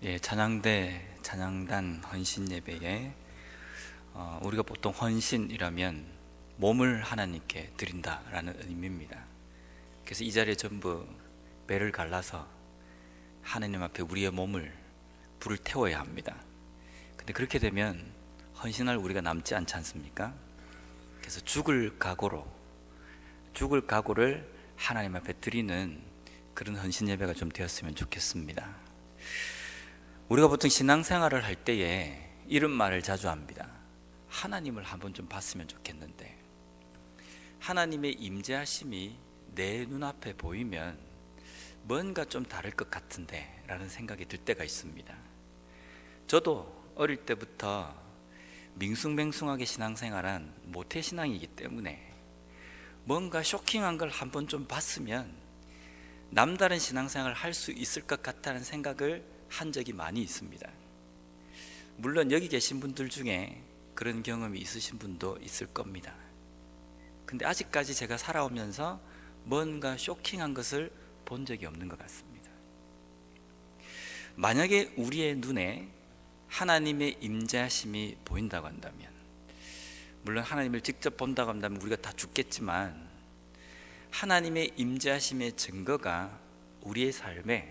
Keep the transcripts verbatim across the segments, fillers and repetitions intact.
예, 찬양대 찬양단 헌신 예배에 어, 우리가 보통 헌신이라면 몸을 하나님께 드린다라는 의미입니다. 그래서 이 자리에 전부 배를 갈라서 하나님 앞에 우리의 몸을 불을 태워야 합니다. 근데 그렇게 되면 헌신할 우리가 남지 않지 않습니까? 그래서 죽을 각오로 죽을 각오를 하나님 앞에 드리는 그런 헌신 예배가 좀 되었으면 좋겠습니다. 우리가 보통 신앙생활을 할 때에 이런 말을 자주 합니다. 하나님을 한번 좀 봤으면 좋겠는데, 하나님의 임재하심이 내 눈앞에 보이면 뭔가 좀 다를 것 같은데 라는 생각이 들 때가 있습니다. 저도 어릴 때부터 밍숭맹숭하게 신앙생활한 모태신앙이기 때문에 뭔가 쇼킹한 걸 한번 좀 봤으면 남다른 신앙생활을 할 수 있을 것 같다는 생각을 한 적이 많이 있습니다. 물론 여기 계신 분들 중에 그런 경험이 있으신 분도 있을 겁니다. 근데 아직까지 제가 살아오면서 뭔가 쇼킹한 것을 본 적이 없는 것 같습니다. 만약에 우리의 눈에 하나님의 임재하심이 보인다고 한다면, 물론 하나님을 직접 본다고 한다면 우리가 다 죽겠지만, 하나님의 임재하심의 증거가 우리의 삶에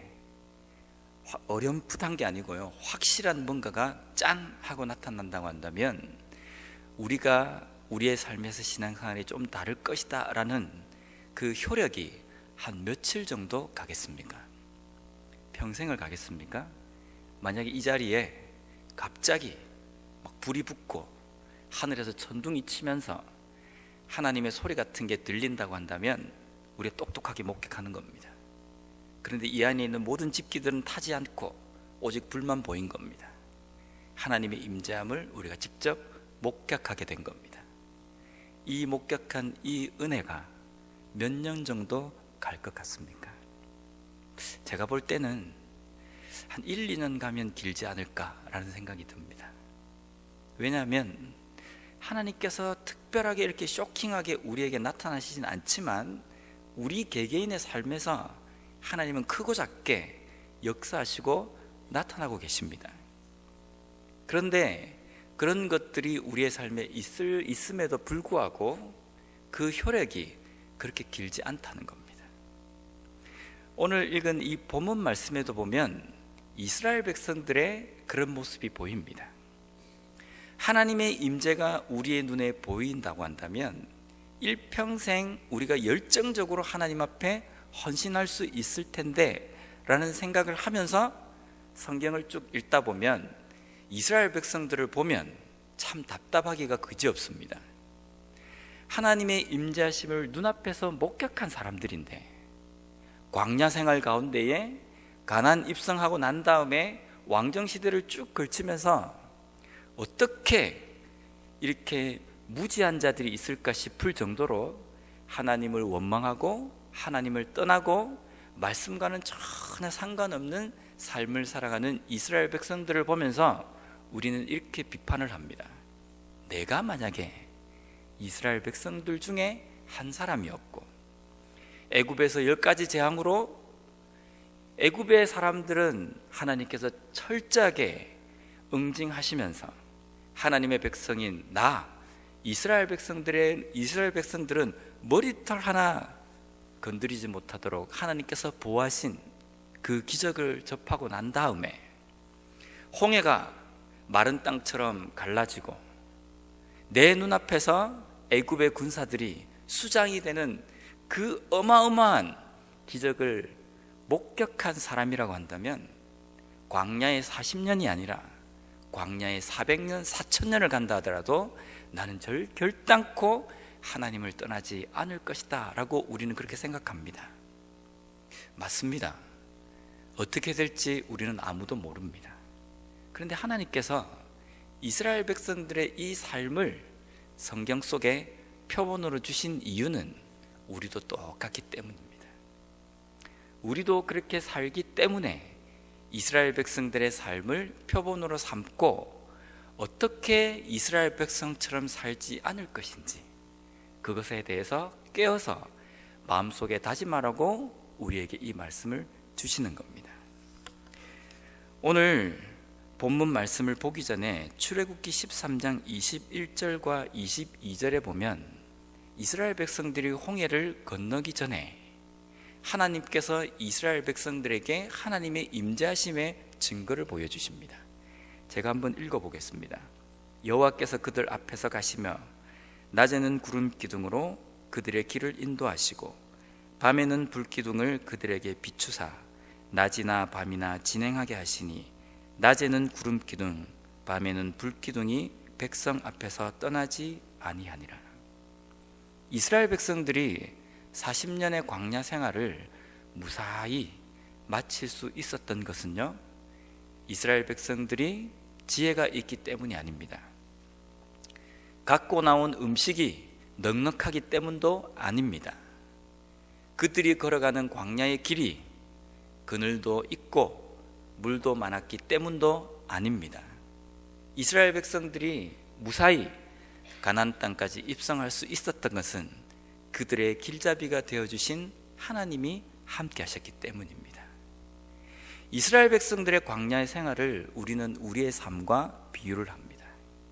어렴풋한 게 아니고요, 확실한 뭔가가 짠 하고 나타난다고 한다면 우리가 우리의 삶에서 신앙생활이 좀 다를 것이다 라는 그 효력이 한 며칠 정도 가겠습니까? 평생을 가겠습니까? 만약에 이 자리에 갑자기 막 불이 붙고 하늘에서 천둥이 치면서 하나님의 소리 같은 게 들린다고 한다면 우리가 똑똑하게 목격하는 겁니다. 그런데 이 안에 있는 모든 집기들은 타지 않고 오직 불만 보인 겁니다. 하나님의 임재함을 우리가 직접 목격하게 된 겁니다. 이 목격한 이 은혜가 몇 년 정도 갈 것 같습니까? 제가 볼 때는 한 일, 이 년 가면 길지 않을까라는 생각이 듭니다. 왜냐하면 하나님께서 특별하게 이렇게 쇼킹하게 우리에게 나타나시진 않지만 우리 개개인의 삶에서 하나님은 크고 작게 역사하시고 나타나고 계십니다. 그런데 그런 것들이 우리의 삶에 있을, 있음에도 불구하고 그 효력이 그렇게 길지 않다는 겁니다. 오늘 읽은 이 본문 말씀에도 보면 이스라엘 백성들의 그런 모습이 보입니다. 하나님의 임재가 우리의 눈에 보인다고 한다면 일평생 우리가 열정적으로 하나님 앞에 헌신할 수 있을 텐데 라는 생각을 하면서 성경을 쭉 읽다 보면 이스라엘 백성들을 보면 참 답답하기가 그지없습니다. 하나님의 임재하심을 눈앞에서 목격한 사람들인데 광야 생활 가운데에 가나안 입성하고 난 다음에 왕정시대를 쭉 걸치면서 어떻게 이렇게 무지한 자들이 있을까 싶을 정도로 하나님을 원망하고 하나님을 떠나고 말씀과는 전혀 상관없는 삶을 살아가는 이스라엘 백성들을 보면서 우리는 이렇게 비판을 합니다. 내가 만약에 이스라엘 백성들 중에 한 사람이었고 애굽에서 열 가지 재앙으로 애굽의 사람들은 하나님께서 철저하게 응징하시면서 하나님의 백성인 나 이스라엘 백성들의 이스라엘 백성들은 머리털 하나 건드리지 못하도록 하나님께서 보호하신 그 기적을 접하고 난 다음에 홍해가 마른 땅처럼 갈라지고 내 눈앞에서 애굽의 군사들이 수장이 되는 그 어마어마한 기적을 목격한 사람이라고 한다면 광야의 사십 년이 아니라 광야의 사백 년, 사천 년을 간다 하더라도 나는 절 결단코 하나님을 떠나지 않을 것이다 라고 우리는 그렇게 생각합니다. 맞습니다. 어떻게 될지 우리는 아무도 모릅니다. 그런데 하나님께서 이스라엘 백성들의 이 삶을 성경 속에 표본으로 주신 이유는 우리도 똑같기 때문입니다. 우리도 그렇게 살기 때문에 이스라엘 백성들의 삶을 표본으로 삼고 어떻게 이스라엘 백성처럼 살지 않을 것인지 그것에 대해서 깨어서 마음속에 다짐하라고 우리에게 이 말씀을 주시는 겁니다. 오늘 본문 말씀을 보기 전에 출애굽기 십삼 장 이십일 절과 이십이 절에 보면 이스라엘 백성들이 홍해를 건너기 전에 하나님께서 이스라엘 백성들에게 하나님의 임재하심의 증거를 보여주십니다. 제가 한번 읽어보겠습니다. 여호와께서 그들 앞에서 가시며 낮에는 구름 기둥으로 그들의 길을 인도하시고 밤에는 불 기둥을 그들에게 비추사 낮이나 밤이나 진행하게 하시니 낮에는 구름 기둥 밤에는 불 기둥이 백성 앞에서 떠나지 아니하니라. 이스라엘 백성들이 사십 년의 광야 생활을 무사히 마칠 수 있었던 것은요, 이스라엘 백성들이 지혜가 있기 때문이 아닙니다. 갖고 나온 음식이 넉넉하기 때문도 아닙니다. 그들이 걸어가는 광야의 길이 그늘도 있고 물도 많았기 때문도 아닙니다. 이스라엘 백성들이 무사히 가나안 땅까지 입성할 수 있었던 것은 그들의 길잡이가 되어주신 하나님이 함께 하셨기 때문입니다. 이스라엘 백성들의 광야의 생활을 우리는 우리의 삶과 비유를 합니다.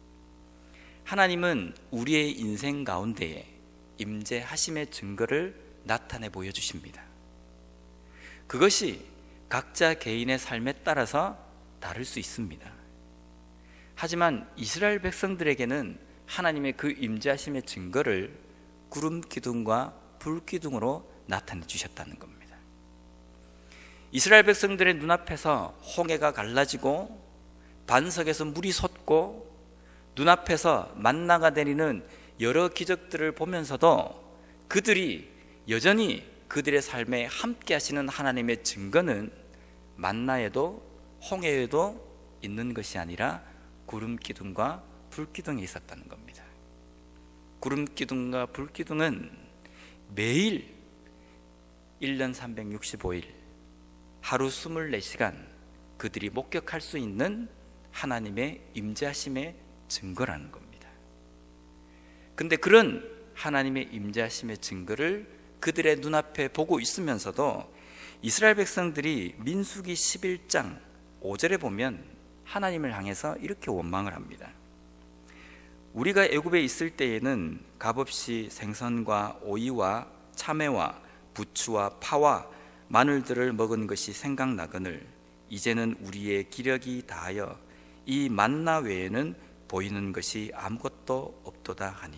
하나님은 우리의 인생 가운데에 임재하심의 증거를 나타내 보여주십니다. 그것이 각자 개인의 삶에 따라서 다를 수 있습니다. 하지만 이스라엘 백성들에게는 하나님의 그 임재하심의 증거를 구름 기둥과 불 기둥으로 나타내 주셨다는 겁니다. 이스라엘 백성들의 눈앞에서 홍해가 갈라지고 반석에서 물이 솟고 눈앞에서 만나가 내리는 여러 기적들을 보면서도 그들이 여전히 그들의 삶에 함께 하시는 하나님의 증거는 만나에도 홍해에도 있는 것이 아니라 구름 기둥과 불 기둥에 있었다는 겁니다. 구름 기둥과 불 기둥은 매일 일 년 삼백육십오 일 하루 이십사 시간 그들이 목격할 수 있는 하나님의 임재하심의 증거라는 겁니다. 근데 그런 하나님의 임재하심의 증거를 그들의 눈앞에 보고 있으면서도 이스라엘 백성들이 민수기 십일 장 오 절에 보면 하나님을 향해서 이렇게 원망을 합니다. 우리가 애굽에 있을 때에는 값없이 생선과 오이와 참외와 부추와 파와 마늘들을 먹은 것이 생각나거늘 이제는 우리의 기력이 다하여 이 만나 외에는 보이는 것이 아무것도 없도다 하니.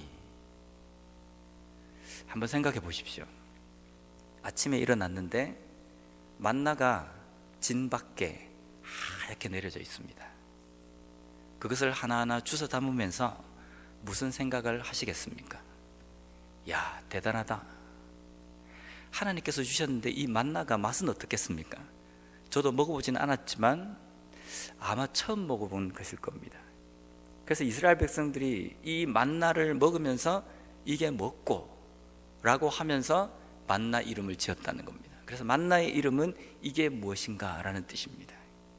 한번 생각해 보십시오. 아침에 일어났는데 만나가 진 밖에 하얗게 내려져 있습니다. 그것을 하나하나 주워 담으면서 무슨 생각을 하시겠습니까? 야, 대단하다. 하나님께서 주셨는데 이 만나가 맛은 어떻겠습니까? 저도 먹어보지는 않았지만 아마 처음 먹어본 것일 겁니다. 그래서 이스라엘 백성들이 이 만나를 먹으면서 이게 먹고 라고 하면서 만나 이름을 지었다는 겁니다. 그래서 만나의 이름은 이게 무엇인가 라는 뜻입니다.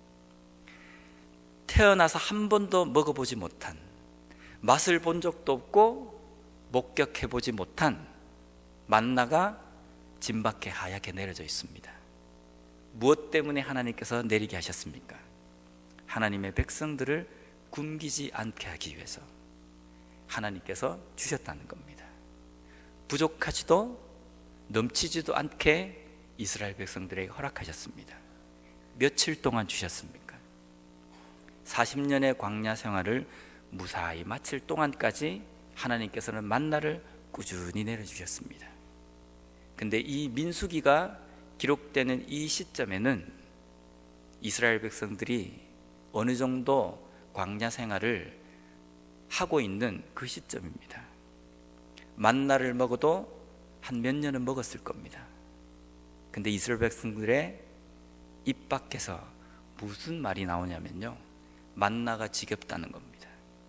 태어나서 한 번도 먹어보지 못한, 맛을 본 적도 없고 목격해보지 못한 만나가 진 밖에 하얗게 내려져 있습니다. 무엇 때문에 하나님께서 내리게 하셨습니까? 하나님의 백성들을 굶기지 않게 하기 위해서 하나님께서 주셨다는 겁니다. 부족하지도 넘치지도 않게 이스라엘 백성들에게 허락하셨습니다. 며칠 동안 주셨습니까? 사십 년의 광야 생활을 무사히 마칠 동안까지 하나님께서는 만나를 꾸준히 내려주셨습니다. 근데 이 민수기가 기록되는 이 시점에는 이스라엘 백성들이 어느 정도 광야 생활을 하고 있는 그 시점입니다. 만나를 먹어도 한 몇 년은 먹었을 겁니다. 근데 이스라엘 백성들의 입 밖에서 무슨 말이 나오냐면요, 만나가 지겹다는 겁니다.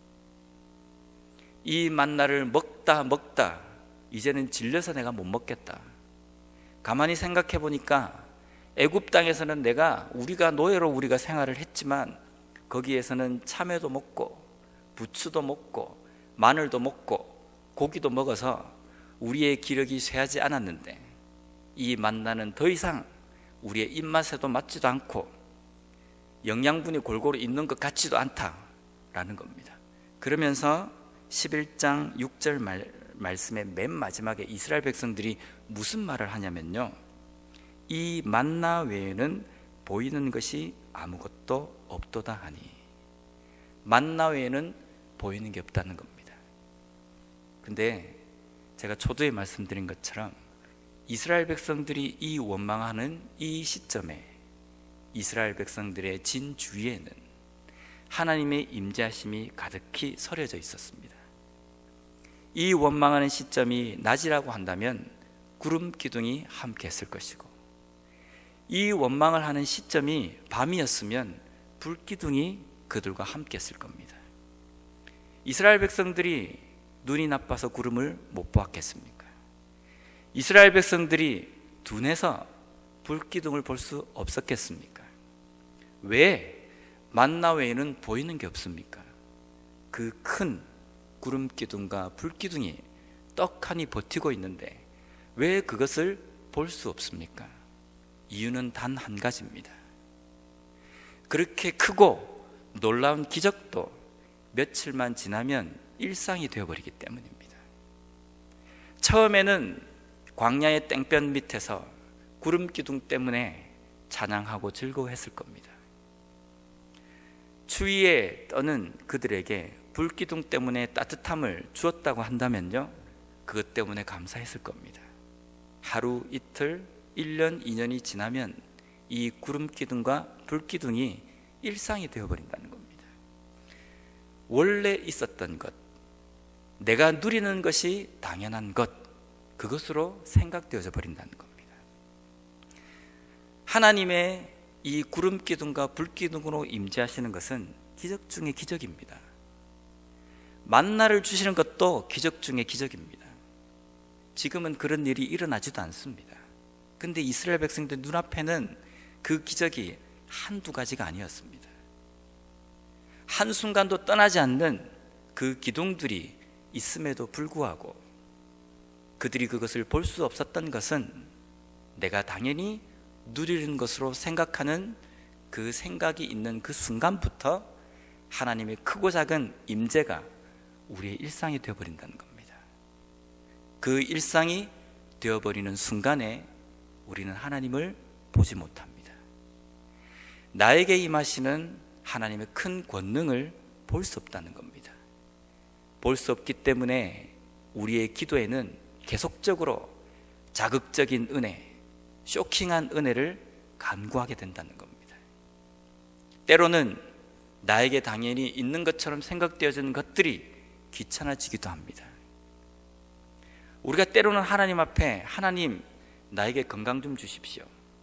이 만나를 먹다 먹다 이제는 질려서 내가 못 먹겠다. 가만히 생각해 보니까 애굽 땅에서는 내가 우리가 노예로 우리가 생활을 했지만 거기에서는 참외도 먹고 부추도 먹고 마늘도 먹고 고기도 먹어서 우리의 기력이 쇠하지 않았는데 이 만나는 더 이상 우리의 입맛에도 맞지도 않고 영양분이 골고루 있는 것 같지도 않다라는 겁니다. 그러면서 십일 장 육 절 말, 말씀의 맨 마지막에 이스라엘 백성들이 무슨 말을 하냐면요, 이 만나 외에는 보이는 것이 아무것도 없도다 하니, 만나 외에는 보이는 게 없다는 겁니다. 근데 제가 초두에 말씀드린 것처럼 이스라엘 백성들이 이 원망하는 이 시점에 이스라엘 백성들의 진주위에는 하나님의 임재하심이 가득히 서려져 있었습니다. 이 원망하는 시점이 낮이라고 한다면 구름 기둥이 함께 했을 것이고, 이 원망을 하는 시점이 밤이었으면 불 기둥이 그들과 함께 했을 겁니다. 이스라엘 백성들이 눈이 나빠서 구름을 못 보았겠습니까? 이스라엘 백성들이 둔해서 불기둥을 볼 수 없었겠습니까? 왜 만나 외에는 보이는 게 없습니까? 그 큰 구름 기둥과 불 기둥이 떡하니 버티고 있는데 왜 그것을 볼 수 없습니까? 이유는 단 한 가지입니다. 그렇게 크고 놀라운 기적도 며칠만 지나면 일상이 되어버리기 때문입니다. 처음에는 광야의 땡볕 밑에서 구름 기둥 때문에 찬양하고 즐거워했을 겁니다. 추위에 떠는 그들에게 불 기둥 때문에 따뜻함을 주었다고 한다면요, 그것 때문에 감사했을 겁니다. 하루, 이틀, 일 년, 이 년이 지나면 이 구름 기둥과 불 기둥이 일상이 되어버린다는 겁니다. 원래 있었던 것, 내가 누리는 것이 당연한 것, 그것으로 생각되어져 버린다는 겁니다. 하나님의 이 구름 기둥과 불 기둥으로 임재하시는 것은 기적 중의 기적입니다. 만나를 주시는 것도 기적 중의 기적입니다. 지금은 그런 일이 일어나지도 않습니다. 근데 이스라엘 백성들 눈앞에는 그 기적이 한두 가지가 아니었습니다. 한순간도 떠나지 않는 그 기둥들이 있음에도 불구하고 그들이 그것을 볼 수 없었던 것은 내가 당연히 누리는 것으로 생각하는 그 생각이 있는 그 순간부터 하나님의 크고 작은 임재가 우리의 일상이 되어버린다는 겁니다. 그 일상이 되어버리는 순간에 우리는 하나님을 보지 못합니다. 나에게 임하시는 하나님의 큰 권능을 볼 수 없다는 겁니다. 볼 수 없기 때문에 우리의 기도에는 계속적으로 자극적인 은혜, 쇼킹한 은혜를 간구하게 된다는 겁니다. 때로는 나에게 당연히 있는 것처럼 생각되어지는 것들이 귀찮아지기도 합니다. 우리가 때로는 하나님 앞에, 하나님 나에게 건강 좀 주십시오,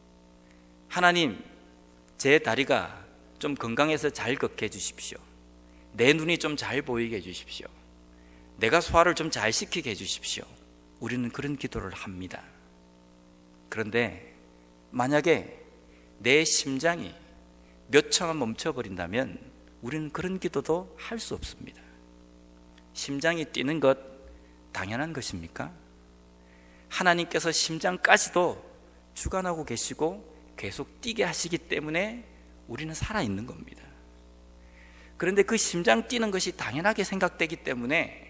하나님 제 다리가 좀 건강해서 잘 걷게 해주십시오, 내 눈이 좀 잘 보이게 해주십시오, 내가 소화를 좀 잘 시키게 해주십시오, 우리는 그런 기도를 합니다. 그런데 만약에 내 심장이 몇 초만 멈춰버린다면 우리는 그런 기도도 할 수 없습니다. 심장이 뛰는 것 당연한 것입니까? 하나님께서 심장까지도 주관하고 계시고 계속 뛰게 하시기 때문에 우리는 살아있는 겁니다. 그런데 그 심장 뛰는 것이 당연하게 생각되기 때문에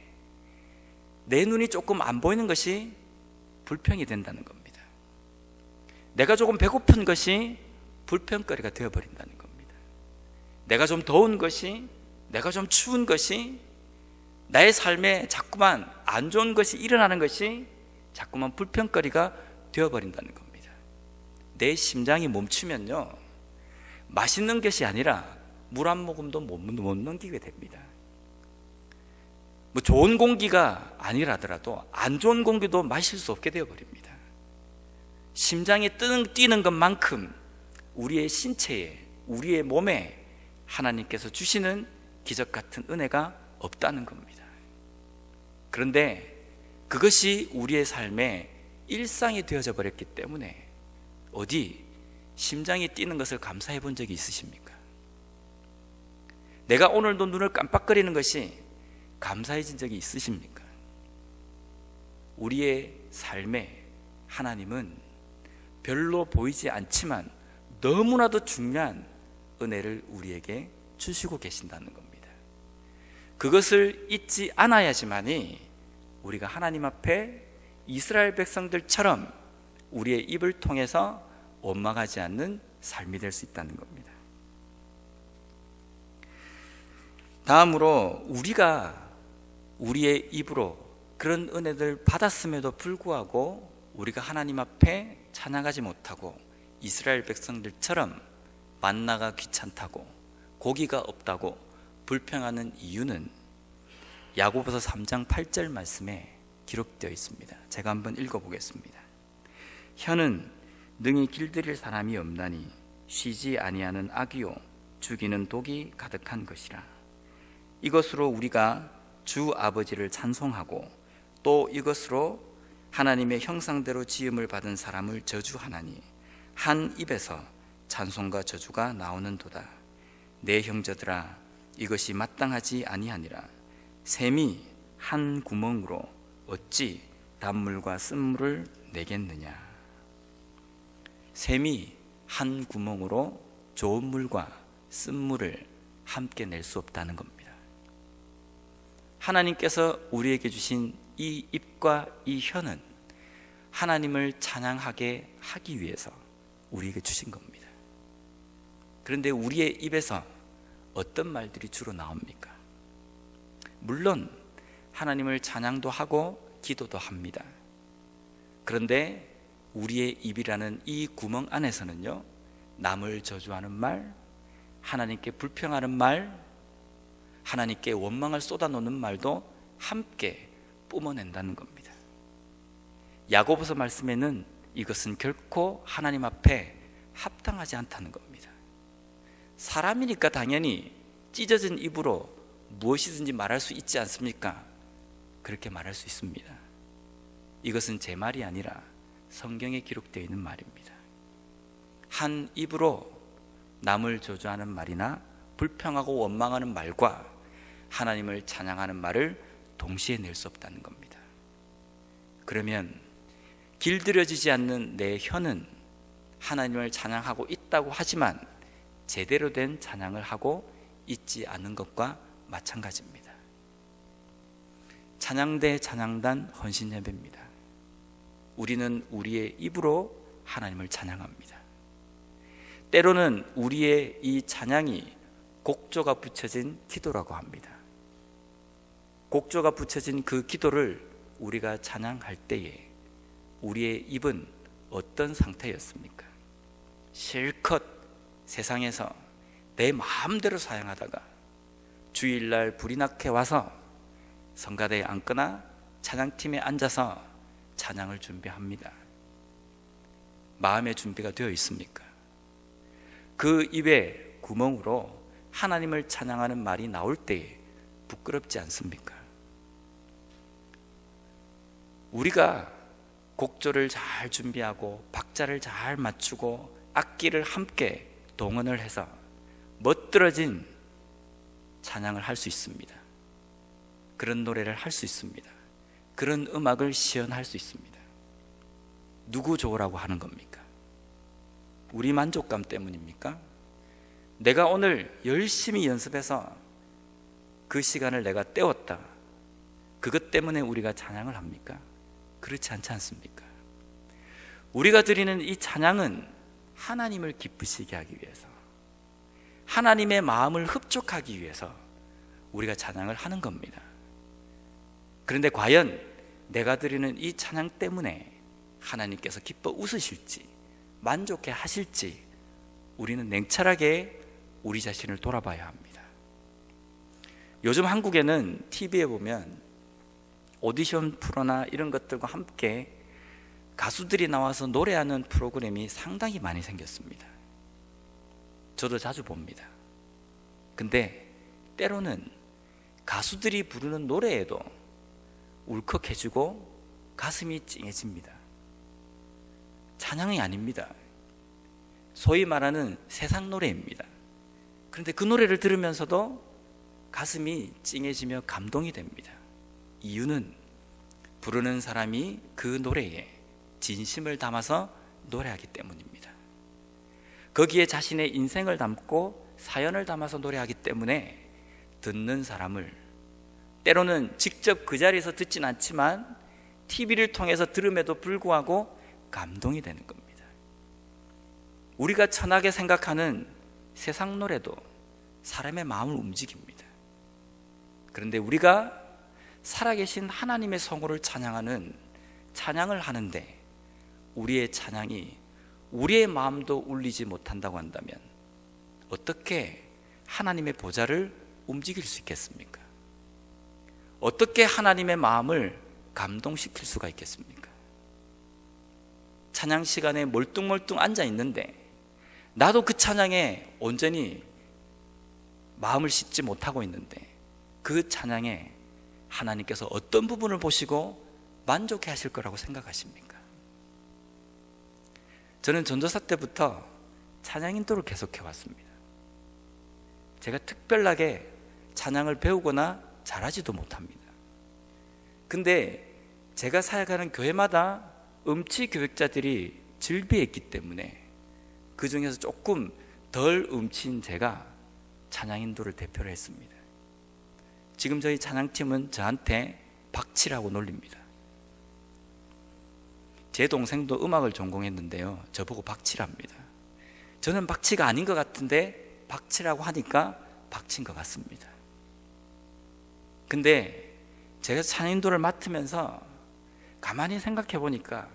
내 눈이 조금 안 보이는 것이 불평이 된다는 겁니다. 내가 조금 배고픈 것이 불평거리가 되어버린다는 겁니다. 내가 좀 더운 것이, 내가 좀 추운 것이, 나의 삶에 자꾸만 안 좋은 것이 일어나는 것이 자꾸만 불평거리가 되어버린다는 겁니다. 내 심장이 멈추면요, 맛있는 것이 아니라 물 한 모금도 못, 못 넘기게 됩니다. 뭐 좋은 공기가 아니라더라도 안 좋은 공기도 마실 수 없게 되어버립니다. 심장이 뜨는, 뛰는 것만큼 우리의 신체에, 우리의 몸에 하나님께서 주시는 기적 같은 은혜가 없다는 겁니다. 그런데 그것이 우리의 삶의 일상이 되어져 버렸기 때문에 어디 심장이 뛰는 것을 감사해 본 적이 있으십니까? 내가 오늘도 눈을 깜빡거리는 것이 감사해진 적이 있으십니까? 우리의 삶에 하나님은 별로 보이지 않지만 너무나도 중요한 은혜를 우리에게 주시고 계신다는 겁니다. 그것을 잊지 않아야지만이 우리가 하나님 앞에 이스라엘 백성들처럼 우리의 입을 통해서 원망하지 않는 삶이 될 수 있다는 겁니다. 다음으로 우리가 우리의 입으로 그런 은혜를 받았음에도 불구하고 우리가 하나님 앞에 찬양하지 못하고 이스라엘 백성들처럼 만나가 귀찮다고 고기가 없다고 불평하는 이유는 야고보서 삼 장 팔 절 말씀에 기록되어 있습니다. 제가 한번 읽어보겠습니다. 혀는 능히 길들일 사람이 없나니 쉬지 아니하는 악이요 죽이는 독이 가득한 것이라. 이것으로 우리가 주 아버지를 찬송하고 또 이것으로 하나님의 형상대로 지음을 받은 사람을 저주하나니 한 입에서 찬송과 저주가 나오는도다. 내 형제들아, 이것이 마땅하지 아니하니라. 샘이 한 구멍으로 어찌 단물과 쓴물을 내겠느냐. 샘이 한 구멍으로 좋은 물과 쓴물을 함께 낼 수 없다는 겁니다. 하나님께서 우리에게 주신 이 입과 이 혀는 하나님을 찬양하게 하기 위해서 우리에게 주신 겁니다. 그런데 우리의 입에서 어떤 말들이 주로 나옵니까? 물론 하나님을 찬양도 하고 기도도 합니다. 그런데 우리의 입이라는 이 구멍 안에서는요, 남을 저주하는 말, 하나님께 불평하는 말, 하나님께 원망을 쏟아놓는 말도 함께 뿜어낸다는 겁니다. 야고보서 말씀에는 이것은 결코 하나님 앞에 합당하지 않다는 겁니다. 사람이니까 당연히 찢어진 입으로 무엇이든지 말할 수 있지 않습니까? 그렇게 말할 수 있습니다. 이것은 제 말이 아니라 성경에 기록되어 있는 말입니다. 한 입으로 남을 저주하는 말이나 불평하고 원망하는 말과 하나님을 찬양하는 말을 동시에 낼 수 없다는 겁니다. 그러면 길들여지지 않는 내 혀는 하나님을 찬양하고 있다고 하지만 제대로 된 찬양을 하고 있지 않은 것과 마찬가지입니다. 찬양대 찬양단 헌신예배입니다. 우리는 우리의 입으로 하나님을 찬양합니다. 때로는 우리의 이 찬양이 곡조가 붙여진 기도라고 합니다. 곡조가 붙여진 그 기도를 우리가 찬양할 때에 우리의 입은 어떤 상태였습니까? 실컷 세상에서 내 마음대로 사용하다가 주일날 불이 나게 와서 성가대에 앉거나 찬양팀에 앉아서 찬양을 준비합니다. 마음의 준비가 되어 있습니까? 그 입의 구멍으로 하나님을 찬양하는 말이 나올 때 부끄럽지 않습니까? 우리가 곡조를 잘 준비하고 박자를 잘 맞추고 악기를 함께 동원을 해서 멋들어진 찬양을 할 수 있습니다. 그런 노래를 할 수 있습니다. 그런 음악을 시연할 수 있습니다. 누구 좋으라고 하는 겁니까? 우리 만족감 때문입니까? 내가 오늘 열심히 연습해서 그 시간을 내가 때웠다, 그것 때문에 우리가 찬양을 합니까? 그렇지 않지 않습니까? 우리가 드리는 이 찬양은 하나님을 기쁘시게 하기 위해서, 하나님의 마음을 흡족하기 위해서 우리가 찬양을 하는 겁니다. 그런데 과연 내가 드리는 이 찬양 때문에 하나님께서 기뻐 웃으실지 만족해 하실지 우리는 냉철하게 우리 자신을 돌아봐야 합니다. 요즘 한국에는 티비에 보면 오디션 프로나 이런 것들과 함께 가수들이 나와서 노래하는 프로그램이 상당히 많이 생겼습니다. 저도 자주 봅니다. 근데 때로는 가수들이 부르는 노래에도 울컥해지고 가슴이 찡해집니다. 찬양이 아닙니다. 소위 말하는 세상 노래입니다. 그런데 그 노래를 들으면서도 가슴이 찡해지며 감동이 됩니다. 이유는 부르는 사람이 그 노래에 진심을 담아서 노래하기 때문입니다. 거기에 자신의 인생을 담고 사연을 담아서 노래하기 때문에 듣는 사람을, 때로는 직접 그 자리에서 듣진 않지만 티비를 통해서 들음에도 불구하고 감동이 되는 겁니다. 우리가 천하게 생각하는 세상 노래도 사람의 마음을 움직입니다. 그런데 우리가 살아계신 하나님의 성호를 찬양하는 찬양을 하는데 우리의 찬양이 우리의 마음도 울리지 못한다고 한다면 어떻게 하나님의 보좌를 움직일 수 있겠습니까? 어떻게 하나님의 마음을 감동시킬 수가 있겠습니까? 찬양 시간에 멀뚱멀뚱 앉아 있는데 나도 그 찬양에 온전히 마음을 싣지 못하고 있는데 그 찬양에 하나님께서 어떤 부분을 보시고 만족해 하실 거라고 생각하십니까? 저는 전도사 때부터 찬양 인도를 계속해 왔습니다. 제가 특별하게 찬양을 배우거나 잘하지도 못합니다. 근데 제가 사역하는 교회마다 음치 교육자들이 즐비했기 때문에 그 중에서 조금 덜 음치인 제가 찬양 인도를 대표를 했습니다. 지금 저희 찬양팀은 저한테 박치라고 놀립니다. 제 동생도 음악을 전공했는데요, 저보고 박치랍니다. 저는 박치가 아닌 것 같은데 박치라고 하니까 박치인 것 같습니다. 근데 제가 찬양 인도를 맡으면서 가만히 생각해 보니까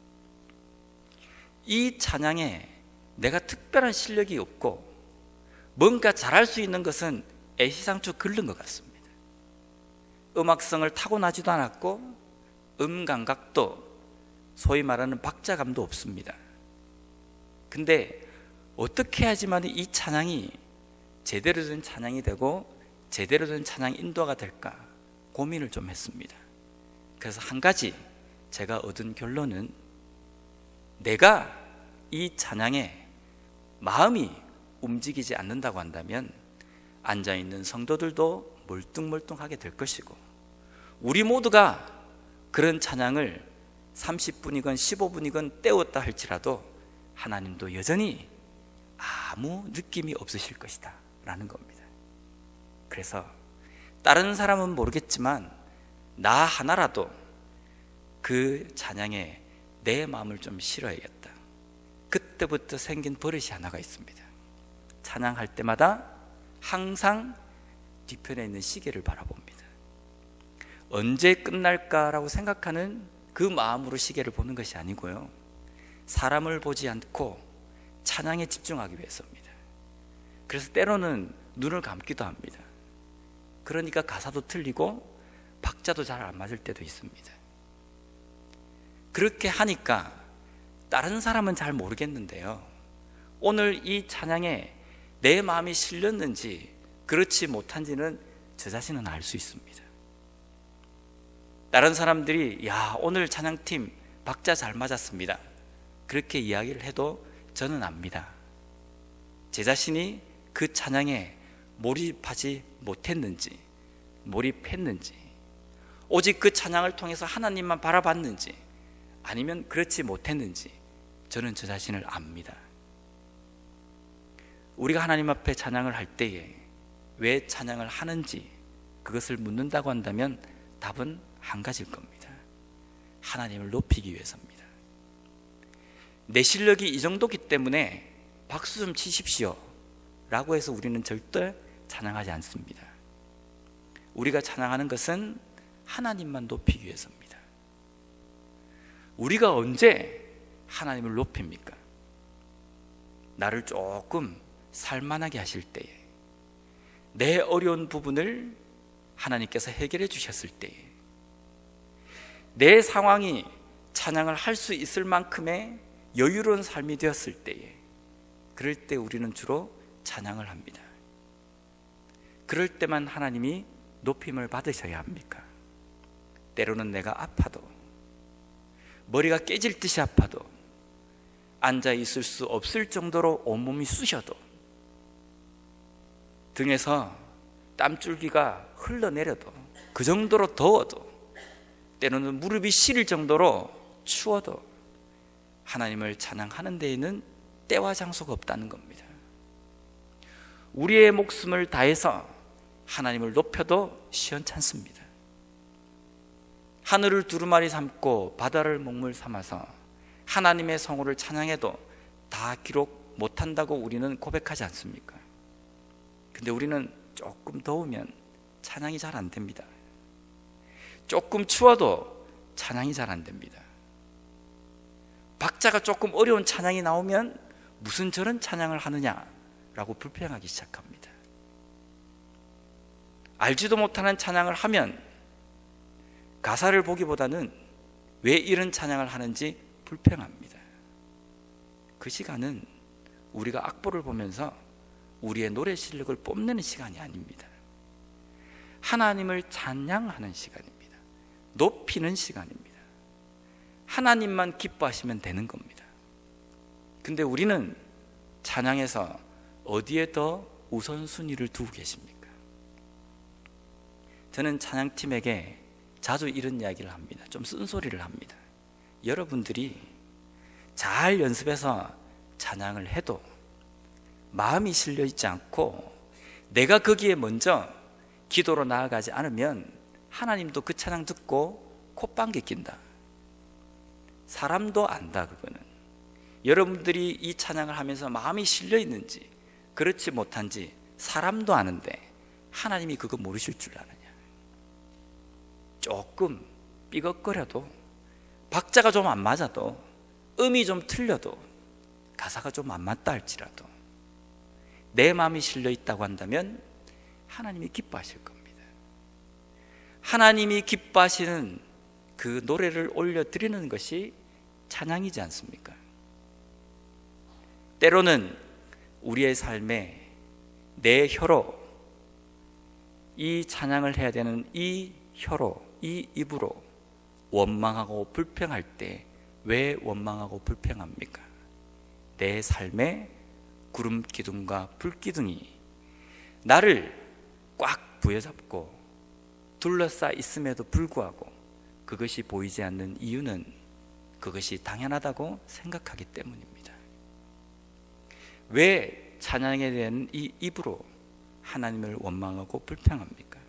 이 찬양에 내가 특별한 실력이 없고 뭔가 잘할 수 있는 것은 애시당초 글른 것 같습니다. 음악성을 타고나지도 않았고 음감각도 소위 말하는 박자감도 없습니다. 근데 어떻게 해야지만 이 찬양이 제대로 된 찬양이 되고 제대로 된 찬양 인도가 될까 고민을 좀 했습니다. 그래서 한 가지 제가 얻은 결론은 내가 이 찬양에 마음이 움직이지 않는다고 한다면 앉아있는 성도들도 멀뚱멀뚱하게 될 것이고 우리 모두가 그런 찬양을 삼십 분이건 십오 분이건 때웠다 할지라도 하나님도 여전히 아무 느낌이 없으실 것이다 라는 겁니다. 그래서 다른 사람은 모르겠지만 나 하나라도 그 찬양에 내 마음을 좀 실어야겠다. 그때부터 생긴 버릇이 하나가 있습니다. 찬양할 때마다 항상 뒤편에 있는 시계를 바라봅니다. 언제 끝날까라고 생각하는 그 마음으로 시계를 보는 것이 아니고요, 사람을 보지 않고 찬양에 집중하기 위해서입니다. 그래서 때로는 눈을 감기도 합니다. 그러니까 가사도 틀리고 박자도 잘 안 맞을 때도 있습니다. 그렇게 하니까 다른 사람은 잘 모르겠는데요, 오늘 이 찬양에 내 마음이 실렸는지 그렇지 못한지는 저 자신은 알 수 있습니다. 다른 사람들이 야 오늘 찬양팀 박자 잘 맞았습니다 그렇게 이야기를 해도 저는 압니다. 제 자신이 그 찬양에 몰입하지 못했는지 몰입했는지 오직 그 찬양을 통해서 하나님만 바라봤는지 아니면 그렇지 못했는지 저는 저 자신을 압니다. 우리가 하나님 앞에 찬양을 할 때에 왜 찬양을 하는지 그것을 묻는다고 한다면 답은 한 가지일 겁니다. 하나님을 높이기 위해서입니다. 내 실력이 이 정도기 때문에 박수 좀 치십시오 라고 해서 우리는 절대 찬양하지 않습니다. 우리가 찬양하는 것은 하나님만 높이기 위해서입니다. 우리가 언제 하나님을 높입니까? 나를 조금 살만하게 하실 때에, 내 어려운 부분을 하나님께서 해결해 주셨을 때에, 내 상황이 찬양을 할 수 있을 만큼의 여유로운 삶이 되었을 때에, 그럴 때 우리는 주로 찬양을 합니다. 그럴 때만 하나님이 높임을 받으셔야 합니까? 때로는 내가 아파도, 머리가 깨질 듯이 아파도, 앉아 있을 수 없을 정도로 온몸이 쑤셔도, 등에서 땀줄기가 흘러내려도, 그 정도로 더워도, 때로는 무릎이 시릴 정도로 추워도 하나님을 찬양하는 데에는 때와 장소가 없다는 겁니다. 우리의 목숨을 다해서 하나님을 높여도 시원찮습니다. 하늘을 두루마리 삼고 바다를 먹물 삼아서 하나님의 성호를 찬양해도 다 기록 못한다고 우리는 고백하지 않습니까? 근데 우리는 조금 더우면 찬양이 잘 안 됩니다. 조금 추워도 찬양이 잘 안 됩니다. 박자가 조금 어려운 찬양이 나오면 무슨 저런 찬양을 하느냐라고 불평하기 시작합니다. 알지도 못하는 찬양을 하면 가사를 보기보다는 왜 이런 찬양을 하는지 불평합니다. 그 시간은 우리가 악보를 보면서 우리의 노래 실력을 뽐내는 시간이 아닙니다. 하나님을 찬양하는 시간입니다. 높이는 시간입니다. 하나님만 기뻐하시면 되는 겁니다. 근데 우리는 찬양에서 어디에 더 우선순위를 두고 계십니까? 저는 찬양팀에게 자주 이런 이야기를 합니다. 좀 쓴소리를 합니다. 여러분들이 잘 연습해서 찬양을 해도 마음이 실려 있지 않고 내가 거기에 먼저 기도로 나아가지 않으면 하나님도 그 찬양 듣고 콧방귀 낀다. 사람도 안다. 그거는 여러분들이 이 찬양을 하면서 마음이 실려 있는지 그렇지 못한지 사람도 아는데 하나님이 그거 모르실 줄 아느냐. 조금 삐걱거려도 박자가 좀 안 맞아도 음이 좀 틀려도 가사가 좀 안 맞다 할지라도 내 마음이 실려 있다고 한다면 하나님이 기뻐하실 겁니다. 하나님이 기뻐하시는 그 노래를 올려드리는 것이 찬양이지 않습니까? 때로는 우리의 삶에 내 혀로 이 찬양을 해야 되는 이 혀로 이 입으로 원망하고 불평할 때 왜 원망하고 불평합니까? 내 삶에 구름 기둥과 불 기둥이 나를 꽉 부여잡고 둘러싸 있음에도 불구하고 그것이 보이지 않는 이유는 그것이 당연하다고 생각하기 때문입니다. 왜 찬양에 대한 이 입으로 하나님을 원망하고 불평합니까?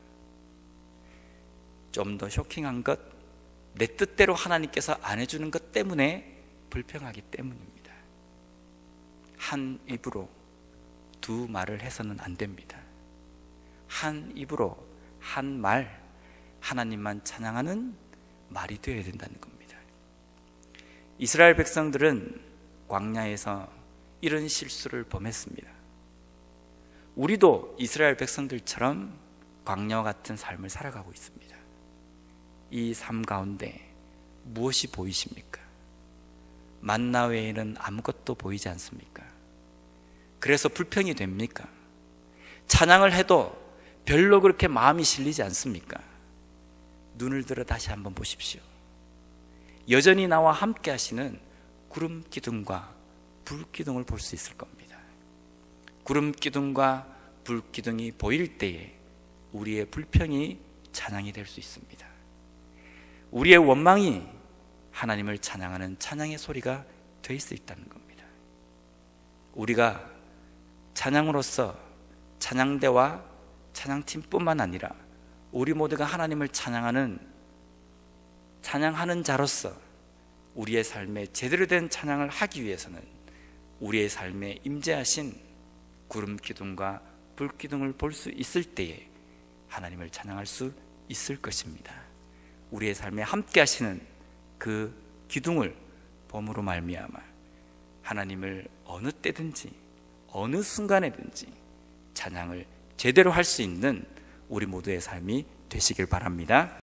좀 더 쇼킹한 것, 내 뜻대로 하나님께서 안 해주는 것 때문에 불평하기 때문입니다. 한 입으로 두 말을 해서는 안 됩니다. 한 입으로 한 말, 하나님만 찬양하는 말이 되어야 된다는 겁니다. 이스라엘 백성들은 광야에서 이런 실수를 범했습니다. 우리도 이스라엘 백성들처럼 광야와 같은 삶을 살아가고 있습니다. 이 삶 가운데 무엇이 보이십니까? 만나 외에는 아무것도 보이지 않습니까? 그래서 불평이 됩니까? 찬양을 해도 별로 그렇게 마음이 실리지 않습니까? 눈을 들어 다시 한번 보십시오. 여전히 나와 함께 하시는 구름 기둥과 불 기둥을 볼 수 있을 겁니다. 구름 기둥과 불 기둥이 보일 때에 우리의 불평이 찬양이 될 수 있습니다. 우리의 원망이 하나님을 찬양하는 찬양의 소리가 될 수 있다는 겁니다. 우리가 찬양으로서 찬양대와 찬양팀뿐만 아니라 우리 모두가 하나님을 찬양하는 찬양하는 자로서 우리의 삶에 제대로 된 찬양을 하기 위해서는 우리의 삶에 임재하신 구름 기둥과 불 기둥을 볼 수 있을 때에 하나님을 찬양할 수 있을 것입니다. 우리의 삶에 함께 하시는 그 기둥을 범으로 말미암아 하나님을 어느 때든지 어느 순간에든지 찬양을 제대로 할 수 있는 우리 모두의 삶이 되시길 바랍니다.